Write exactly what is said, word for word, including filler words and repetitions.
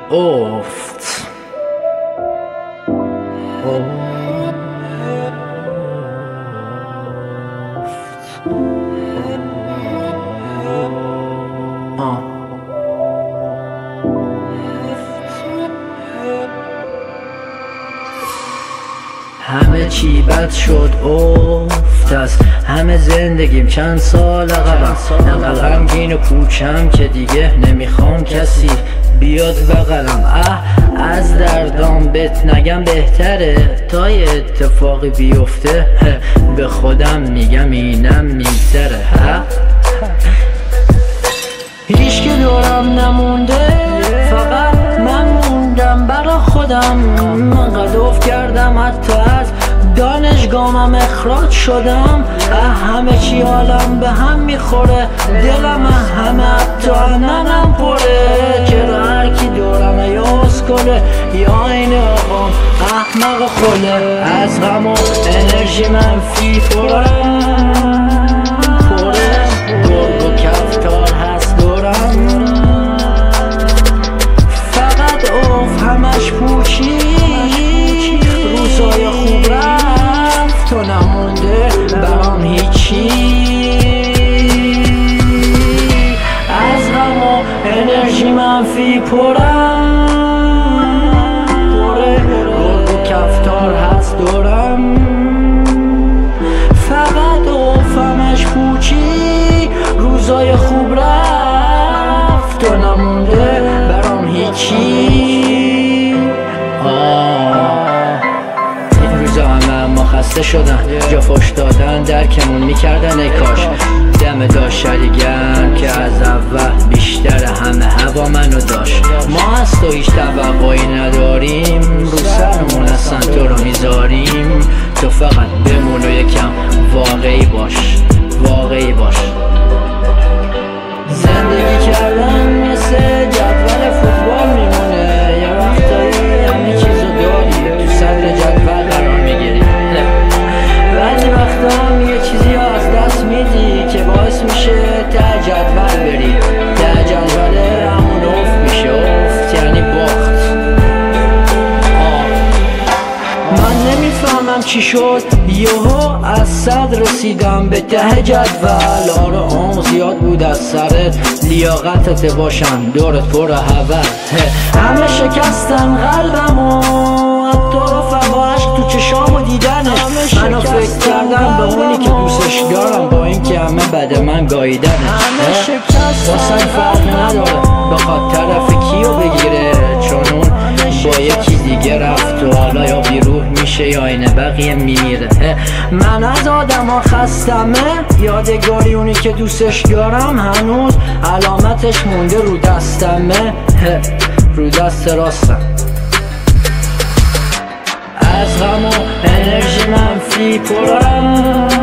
افت آه. همه چی بد شد افت از همه زندگیم چند سال عقبم، انقدر غمگین و کوچم که دیگه نمیخوام کسی بیاد بغلم. اه از دردام بهت نگم بهتره تا یه اتفاقی بیفته، به خودم میگم اینم میگذره. هیچ که دورم نمونده، فقط من موندم برا خودم. من قدوف کردم حتی از دانشگاهم اخراج شدم. همه چی حالم به هم میخوره، دلم همه حتی اننم پره. چرا هر کی دورم یا اسکله یا این آقام احمق خله. از غم و انرژی منفی پره پره گرگ و کفتار هست دورم، فقط اوف همش پوچی. روزای خوب رفت تو نمونده برام هیچی. از غم و انرژی منفی پرم پره گرگ و کفتار هست دورم، فقط اوف همش پوچی. روزای خوب رفت تو نمونده برام هیچی. آه این روزا همه اما خسته شدن، جا فش دادن درکمون میکردن. ای کاش دم داشت شریگم که از اول بیشتر همه هوا منو داشت. ما از تو هیچ توقعی نداریم، رو سرمون اصلا تو رو میذاریم. تو فقط بمون و یکم واقعی باش واقعی باش. زندگی کردن مثل جدول فوتبال میمونه، یه وقتایی همه چیزو داری تو صدر جدول قرار میگیری، ولی وقتا هم یه چیزی از دست میدی که باعث میشه ته جدول بری. ته جدول همون افت میشه، افت یعنی باخت. من نمیفهمم چی شد یهو از صد رسیدم به ته جدول. آره آن زیاد بود از سرت، لیاقتت باشم دورت پر هوس. همه شکستن قلبمو، حتی رفقا عشق تو چشامو دیدنش. منو فکر کردم به اونی که دوستش دارم، با اینکه همه بد من گاییدنش. واسه فرق نداره بخواد طرف کیو بگیره، چون اون با یکی دیگه رفت و حالا یا بیروح میشه یا اینه بقیه میمیره. من از آدم ها خستمه، یادگاری اونی که دوستش دارم هنوز علامتش مونده رو دستمه، رو دست راستم. از غم و انرژی منفی پرم